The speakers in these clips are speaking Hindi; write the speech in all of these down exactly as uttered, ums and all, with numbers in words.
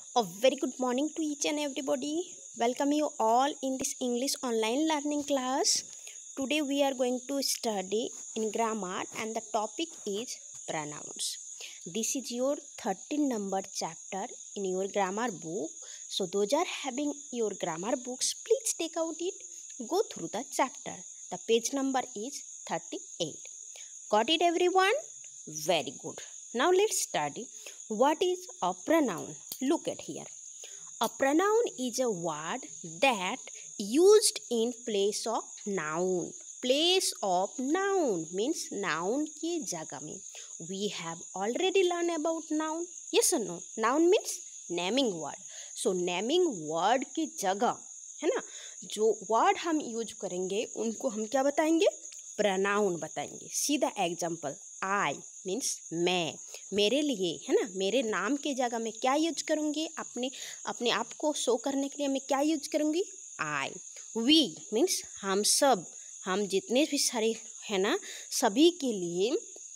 A very good morning to each and everybody. Welcome you all in this English online learning class. Today we are going to study in grammar and the topic is pronouns. This is your thirteen number chapter in your grammar book. So those are having your grammar books, please take out it, go through the chapter. The page number is thirty-eight. Got it everyone? Very good. Now let's study what is a pronoun. Look at here. A pronoun is a word that used in place of noun. Place of noun means noun की जगह में. We have already learned about noun. Yes or no? Noun means naming word. So naming word की जगह है ना, जो word हम यूज करेंगे उनको हम क्या बताएंगे? प्रनाउन बताएंगे. See the example. I means मैं, मेरे लिए है ना, मेरे नाम के जगह में क्या यूज करूँगी? अपने अपने आप को शो करने के लिए मैं क्या यूज करूँगी? आई. वी मीन्स हम सब, हम जितने भी सारे है ना, सभी के लिए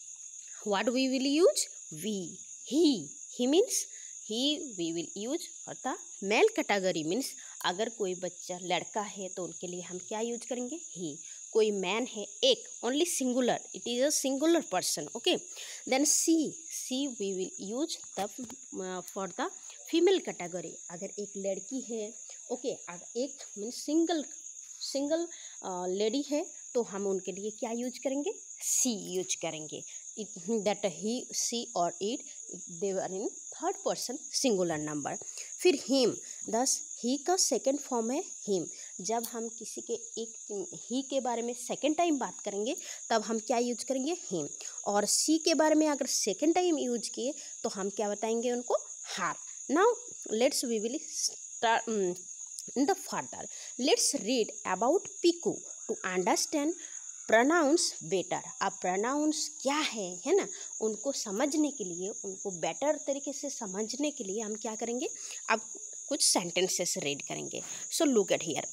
what we will use? We. He, he means he we will use for the male category. Means अगर कोई बच्चा लड़का है तो उनके लिए हम क्या यूज करेंगे? ही. कोई मैन है, एक, only singular, it is a singular person. Okay. Then she, she we will use the for the female category. अगर एक लड़की है, ओके okay, अगर एक मीन्स सिंगल सिंगल लेडी है तो हम उनके लिए क्या यूज करेंगे? सी यूज करेंगे. दैट ही, सी और it they are in third person singular number. फिर हिम, दस ही का सेकंड फॉर्म है हिम. जब हम किसी के एक ही के बारे में सेकंड टाइम बात करेंगे तब हम क्या यूज करेंगे? हिम. और सी के बारे में अगर सेकंड टाइम यूज किए तो हम क्या बताएंगे उनको? Her. Now let's we will start in the further. Let's read about Piku to understand pronouns better. अब प्रोनाउंस क्या है है ना, उनको समझने के लिए, उनको बेटर तरीके से समझने के लिए हम क्या करेंगे? अब कुछ सेंटेंसेस रीड करेंगे. So look at here.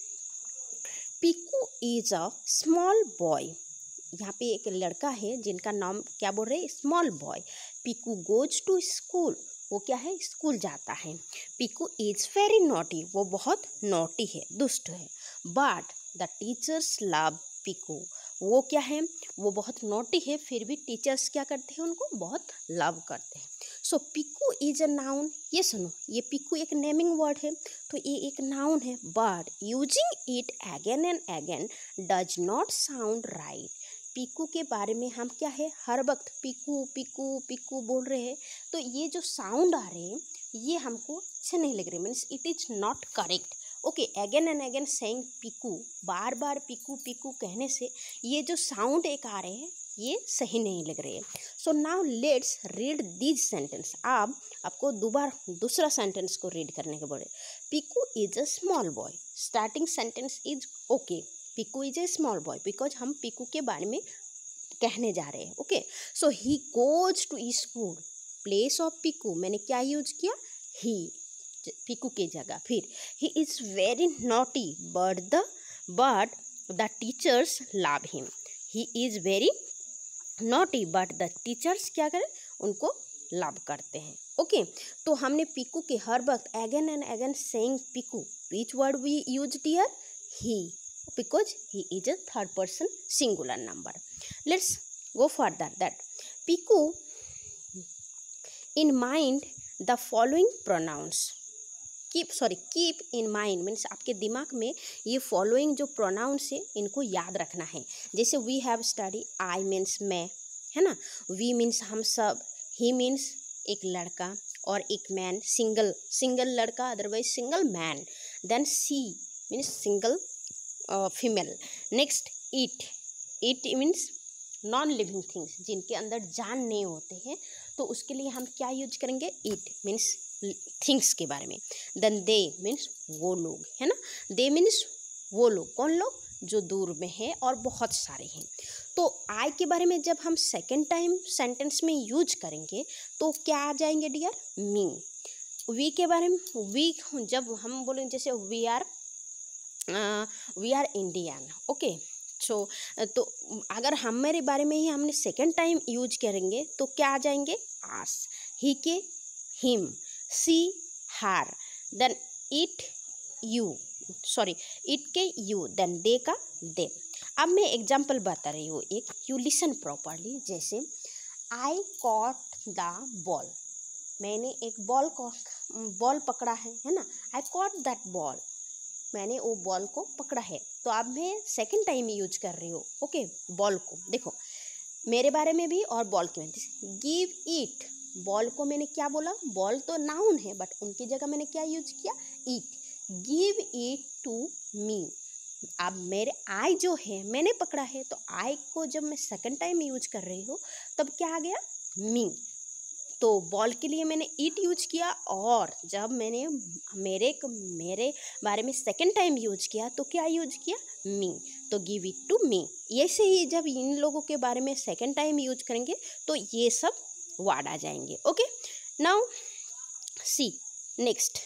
Piku is a small boy. यहाँ पे एक लड़का है जिनका नाम क्या बोल रहे हैं? Small boy. Piku goes to school. वो क्या है? स्कूल जाता है. Piku is very naughty. वो बहुत नॉटी है, दुष्ट है. But the teachers love Piku. वो क्या है? वो बहुत नोटी है, फिर भी टीचर्स क्या करते हैं? उनको बहुत लव करते हैं. So Piku is a noun. ये सुनो, ये पीकू एक नेमिंग वर्ड है तो ये एक नाउन है. But using it again and again does not sound right. Piku के बारे में हम क्या है, हर वक्त पीकू पीकू पीकू बोल रहे हैं तो ये जो साउंड आ रहे हैं ये हमको अच्छे नहीं लग रहे. Means it is not correct. Okay. Again and again saying Piku, बार बार पीकू पीकू कहने से ये जो साउंड एक आ रहे हैं ये सही नहीं लग रहे हैं. So now let's read this sentence. आप आपको दोबारा दूसरा सेंटेंस को रीड करने के बोले. Piku is a small boy. Starting sentence is okay. Piku is a small boy because हम पीकू के बारे में कहने जा रहे हैं. Okay. So he goes to school. Place of Piku मैंने क्या यूज किया? ही, पीकू की जगह. फिर he is very naughty but the but the teachers love him. He is very naughty but the teachers क्या करें? उनको लव करते हैं. Okay okay. तो हमने पीकू के हर वक्त again and again saying Piku. Which word we use dear? He, because he is a third person singular number. Let's go further. That Piku in mind the following pronouns. Keep sorry keep in mind means आपके दिमाग में ये फॉलोइंग जो प्रोनाउंस है इनको याद रखना है. जैसे we have study. I means मैं, है ना. वी मीन्स हम सब. ही मीन्स एक लड़का और एक मैन, सिंगल सिंगल लड़का otherwise single man. Then she means single female. Next it. It means non living things, जिनके अंदर जान नहीं होते हैं तो उसके लिए हम क्या यूज करेंगे? इट मीन्स थिंग्स के बारे में. देन दे मीन्स वो लोग, है ना. दे मीन्स वो लोग. कौन लोग? जो दूर में है और बहुत सारे हैं. तो आई के बारे में जब हम सेकेंड टाइम सेंटेंस में यूज करेंगे तो क्या आ जाएंगे डियर? मी. वी के बारे में, वी जब हम बोलेंगे जैसे we are we are Indian. Okay. So तो अगर हमारे बारे में ही हमने सेकेंड टाइम यूज करेंगे तो क्या आ जाएंगे? आस. ही के him. She her, then it you, sorry it के यू, देन दे का दे। अब मैं एग्जाम्पल बता रही हूँ एक, यू लिसन प्रॉपरली। जैसे आई कॉट द बॉल, मैंने एक बॉल को बॉल पकड़ा है है ना, आई कॉट दैट बॉल, मैंने वो बॉल को पकड़ा है। तो अब मैं सेकेंड टाइम यूज कर रही हूँ ओके बॉल को। देखो मेरे बारे में भी और बॉल के में, गिव इट, बॉल को मैंने क्या बोला, बॉल तो नाउन है बट उनकी जगह मैंने क्या यूज किया, it, give it to me. अब मेरे आई जो है मैंने पकड़ा है, तो आई को जब मैं सेकंड टाइम यूज कर रही हूँ तब क्या आ गया, मी। तो बॉल के लिए मैंने इट यूज किया, और जब मैंने मेरे मेरे बारे में सेकंड टाइम यूज किया तो क्या यूज किया, मी, तो गिव इट टू मी। ऐसे ही जब इन लोगों के बारे में सेकंड टाइम यूज करेंगे तो ये सब वर्ड आ जाएंगे। Okay, now see next,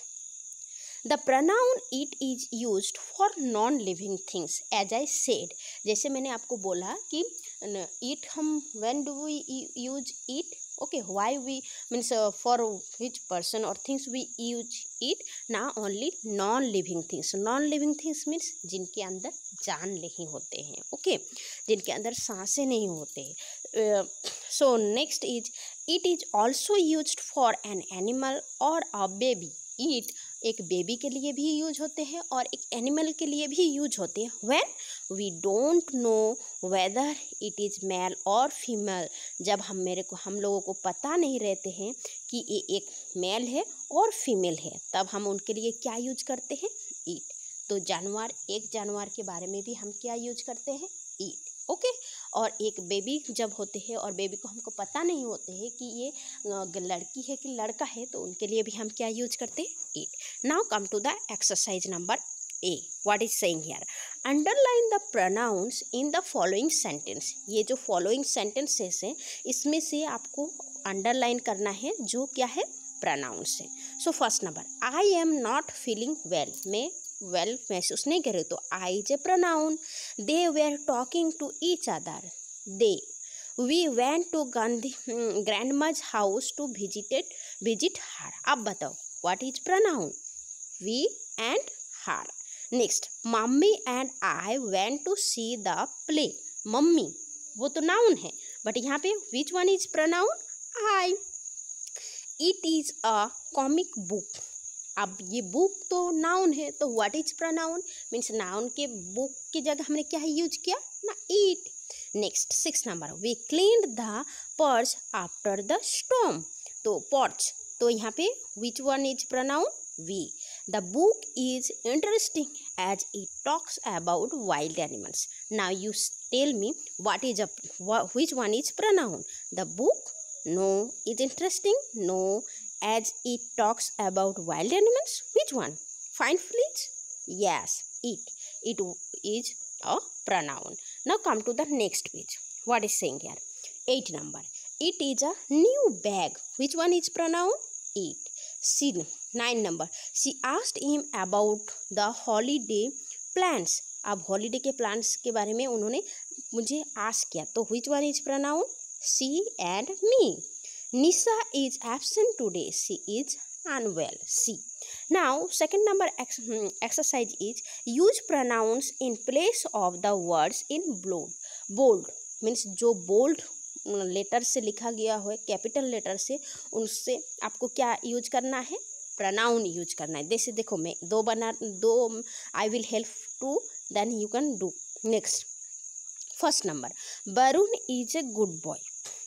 the pronoun it is used for non living things as I said। जैसे मैंने आपको बोला कि it हम when do we use it, okay, why we means uh, for which person or things we use it, now only non living things। non living things means जिनके अंदर जान नहीं होते हैं, ओके okay? जिनके अंदर सांसें नहीं होते हैं। So next is, it is also used for an an animal a baby. ईट एक बेबी के लिए भी यूज होते हैं और एक एनिमल के लिए भी यूज होते हैं। When we don't know whether it is male और फीमेल, जब हम मेरे को हम लोगों को पता नहीं रहते हैं कि ये एक मेल है और फीमेल है, तब हम उनके लिए क्या यूज करते हैं, ईट। तो जानवर, एक जानवर के बारे में भी हम क्या यूज करते हैं, ईट, ओके okay? और एक बेबी जब होते हैं और बेबी को हमको पता नहीं होते हैं कि ये लड़की है कि लड़का है, तो उनके लिए भी हम क्या यूज करते हैं, it. Now come to the exercise number A, what is saying here, underline the pronouns in the following sentence. ये जो फॉलोइंग सेंटेंसेस हैं इसमें से आपको अंडरलाइन करना है जो क्या है, प्रोनाउंस है। So first number, I am not feeling well, मैं वेल well, महसूस नहीं करे, तो I is a pronoun. They were talking to each other, they, we went to गांधी grandma's house to visited visit her. अब बताओ what is pronoun, we and her. Next, mummy and I went to see the play, mummy वो तो नाउन है बट यहाँ पे which one is pronoun, I. It is a comic book, अब ये बुक तो नाउन है, तो what is pronoun, means noun के बुक की जगह हमने क्या यूज किया ना, it. Next six number, we cleaned the porch after the storm, तो पर्च तो यहाँ पे which one is pronoun, we. The book is interesting as it talks about wild animals. Now you tell me what is a which one is pronoun, the book, no, is interesting, no, as it talks about wild animals, which one, find please, yes, it, it is a pronoun. Now come to the next page, what is saying here, eight number, it is a new bag, which one is pronoun, it। See nine number, she asked him about the holiday plans, अब holiday के plans के बारे में उन्होंने मुझे ask किया, तो which one is pronoun, she and me। Nisha is absent today, she is unwell, she। Now second number ex exercise is use pronouns in place of the words in bold। bold means जो bold लेटर से लिखा गया हो, कैपिटल लेटर से, उनसे आपको क्या यूज करना है, प्रोनाउन यूज करना है। जैसे देखो मैं दो बना दो I will help to, then you can do. Next first number, Varun is a good boy,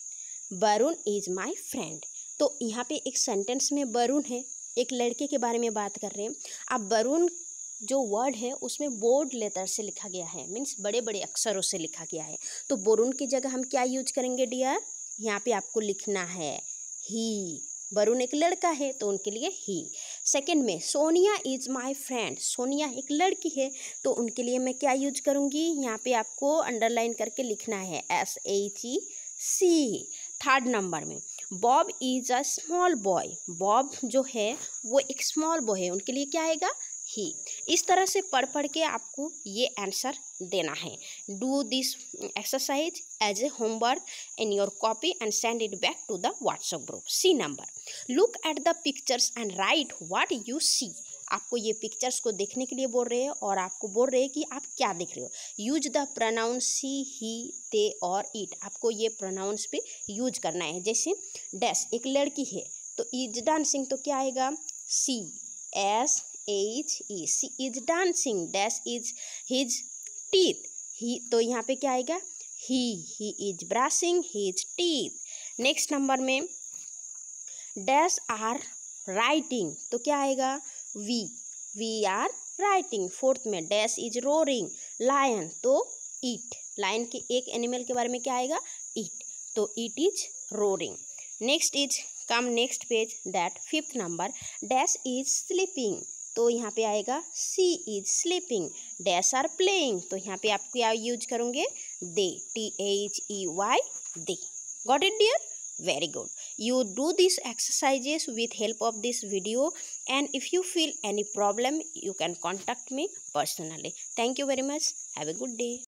Varun is my friend. तो यहाँ पे एक सेंटेंस में वरुण है, एक लड़के के बारे में बात कर रहे हैं। अब वरुण जो वर्ड है उसमें बोल्ड लेटर से लिखा गया है, मीन्स बड़े बड़े अक्षरों से लिखा गया है, तो वरुण की जगह हम क्या यूज करेंगे डियर, यहाँ पे आपको लिखना है ही। वरुण एक लड़का है तो उनके लिए ही। सेकंड में Sonia is my friend, Sonia एक लड़की है तो उनके लिए मैं क्या यूज करूँगी, यहाँ पे आपको अंडरलाइन करके लिखना है S H E she. Third number में Bob is a small boy, Bob जो है वो एक स्मॉल बॉय है, उनके लिए क्या आएगा, ही। इस तरह से पढ़ पढ़ के आपको ये आंसर देना है। Do this exercise as a homework in your copy and send it back to the WhatsApp group. C number, look at the pictures and write what you see. आपको ये पिक्चर्स को देखने के लिए बोल रहे हैं और आपको बोल रहे हैं कि आप क्या देख रहे हो। Use the pronouns she, he, they और इट। आपको ये प्रोनाउंस पे यूज करना है। जैसे डैश, एक लड़की है तो इज डांसिंग, तो क्या आएगा? She S H E, she is dancing. Dash is his teeth, he, तो यहाँ पे क्या आएगा? He he is brushing his teeth. Next number में डैश आर राइटिंग, तो क्या आएगा? We we are writing. Fourth में डैश इज रोरिंग लायन, तो ईट, लायन के एक एनिमल के बारे में क्या आएगा? ईट, तो it is roaring. Next is come next page, that fifth number, dash is sleeping, तो यहाँ पे आएगा she is sleeping. Dash are playing, तो यहाँ पे आप क्या यूज करोगे? They, T H E Y, they. Got it dear? Very good. You do these exercises with help of this video, and if you feel any problem you can contact me personally. Thank you very much. Have a good day.